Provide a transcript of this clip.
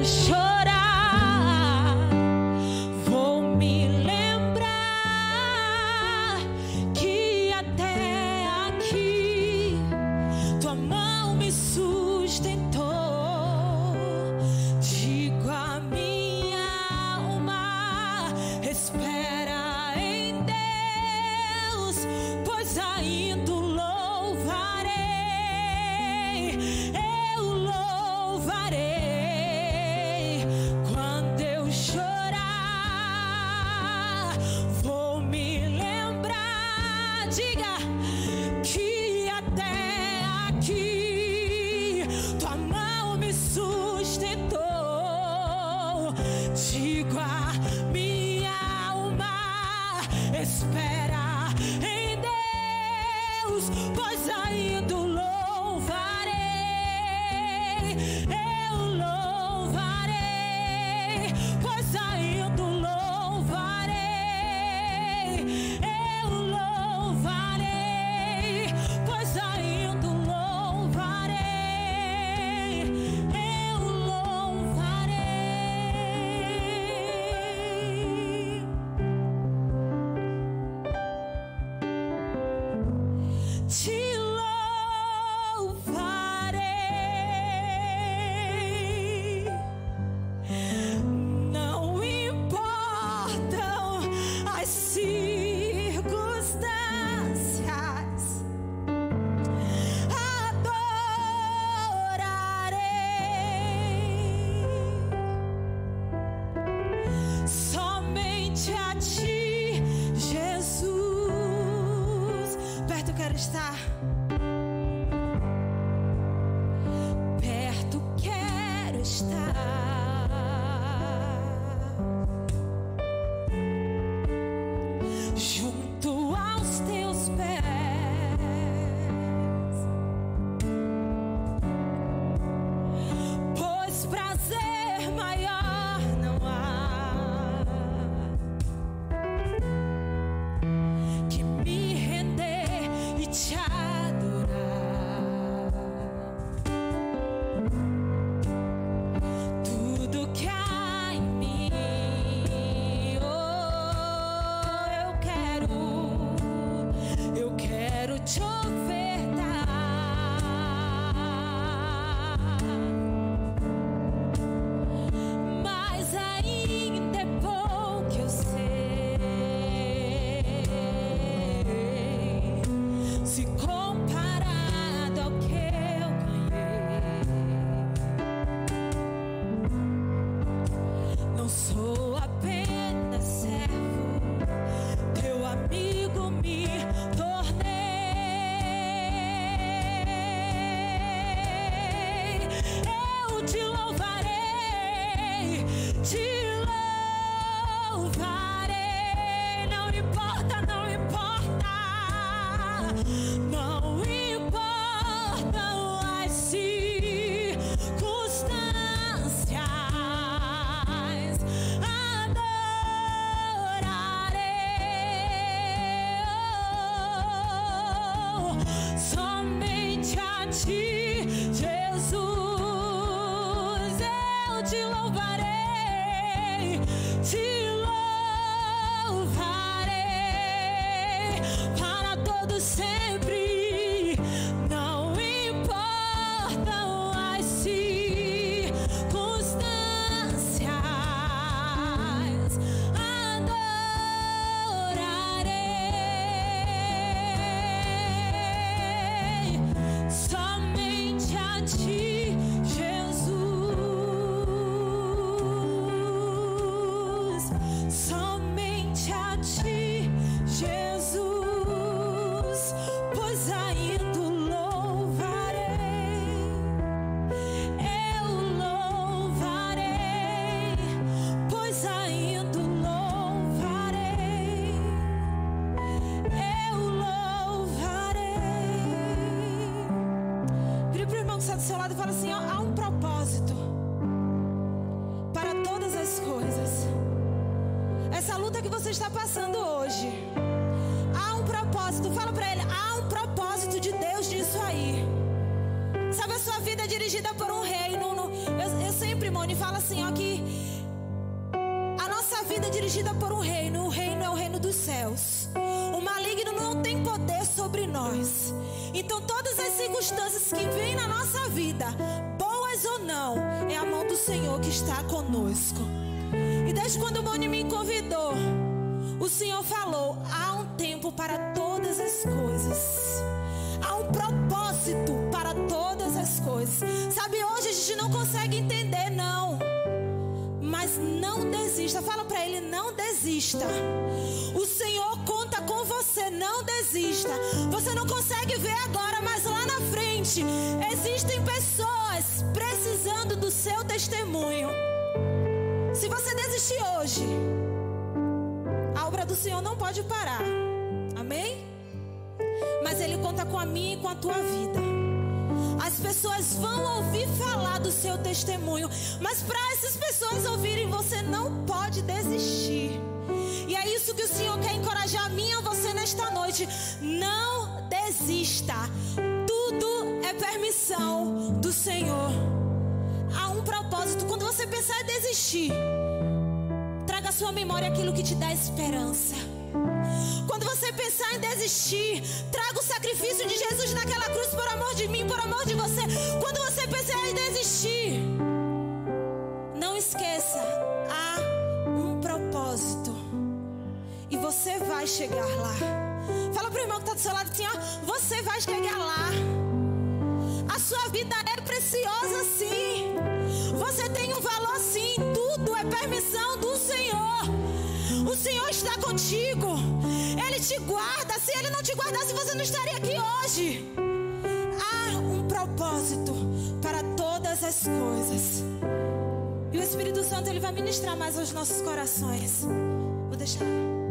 chorar, vou me lembrar que até aqui tua mão me sustentou. Digo a minha alma, espera em Deus, pois ainda o louvarei. Eu louvarei. Quando eu chorar, vou me lembrar. Diga que até aqui tua mão me sustentou. Digo a minha alma, espera em Deus, pois ainda o louvarei. Eu louvarei, pois ainda o louvarei. Eu louvarei, pois ainda o louvarei. Eu louvarei. Te louvarei. Não importam as circunstâncias, adorarei somente a ti, Jesus. Perto quero estar. Perto quero estar. Junto aos teus pés, pois prazer maior não há que me render e te adorar. Tudo que há em mim, oh, eu quero te ofertar. Mas ainda é pouco, eu sei, se comparado ao que eu ganhei. Não sou apenas servo, teu amigo me tornei. Eu te louvarei, te louvarei. Não importa, não importa, não importam as circunstâncias, adorarei somente a ti, Jesus. Eu te louvarei, te louvarei para todo sempre. Não importam as circunstâncias, adorarei somente a ti, Jesus. Somente a ti, Jesus, pois ainda o louvarei. Eu louvarei, pois ainda o louvarei. Eu louvarei. Vira pro irmão que está do seu lado e fala assim: ó, há um propósito para todas as coisas. Essa luta que você está passando hoje, há um propósito. Fala pra ele: há um propósito de Deus nisso aí. Sabe, a sua vida é dirigida por um rei. Eu sempre sempre, Moni, fala assim, ó, que a nossa vida é dirigida por um reino. O reino é o reino dos céus. O maligno não tem poder sobre nós. Então todas as circunstâncias que vêm na nossa vida, boas ou não, é a mão do Senhor que está conosco. E desde quando o Moni me convidou, o Senhor falou: há um tempo para todas as coisas. Há um propósito para todas as coisas. Sabe, hoje a gente não consegue entender, não. Mas não desista. Fala para ele: não desista. O Senhor conta com você. Não desista. Você não consegue ver agora, mas lá na frente existem pessoas precisando do seu testemunho. Se você desistir hoje, a obra do Senhor não pode parar. Amém? Mas Ele conta com a minha e com a tua vida. As pessoas vão ouvir falar do seu testemunho, mas para essas pessoas ouvirem, você não pode desistir. E é isso que o Senhor quer encorajar a mim e a você nesta noite. Não desista. Tudo é permissão do Senhor. Há um propósito. Quando você pensar em desistir, traga à sua memória aquilo que te dá esperança. Quando você pensar em desistir, traga o sacrifício de Jesus naquela cruz por amor de mim, por amor de você. Quando você pensar em desistir, não esqueça, há um propósito e você vai chegar lá. Fala pro irmão que está do seu lado assim, ó, você vai chegar lá. A sua vida é preciosa sim. Você tem um valor sim. Tudo é permissão do Senhor. O Senhor está contigo. Ele te guarda. Se Ele não te guardasse, você não estaria aqui hoje. Há um propósito para todas as coisas. E o Espírito Santo, Ele vai ministrar mais aos nossos corações. Vou deixar.